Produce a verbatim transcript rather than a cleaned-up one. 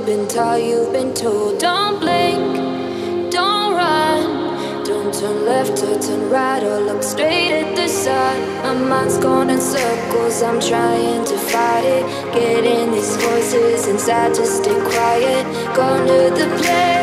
you've been taught, you've been told. Don't blink, don't run, don't turn left or turn right or look straight at the sun. My mind's going in circles, I'm trying to fight it. Getting these voices inside to stay quiet. Going to the place